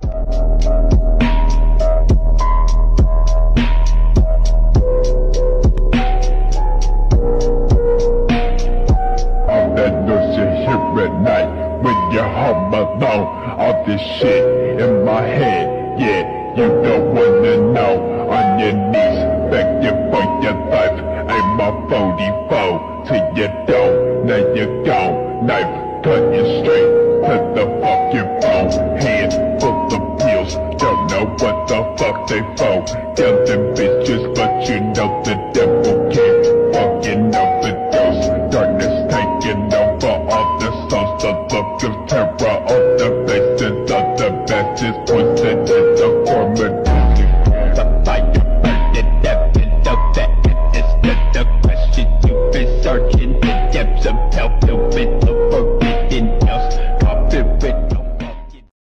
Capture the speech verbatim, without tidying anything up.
Home alone, all this shit in my head, yeah, you don't wanna know. On your knees, begging for your life, aim my forty-four to your door. Now you're gone, knife cut you straight to the fucking bone. Hand full of pills, don't know what the fuck they for. Killing bitches, but you know the devil can't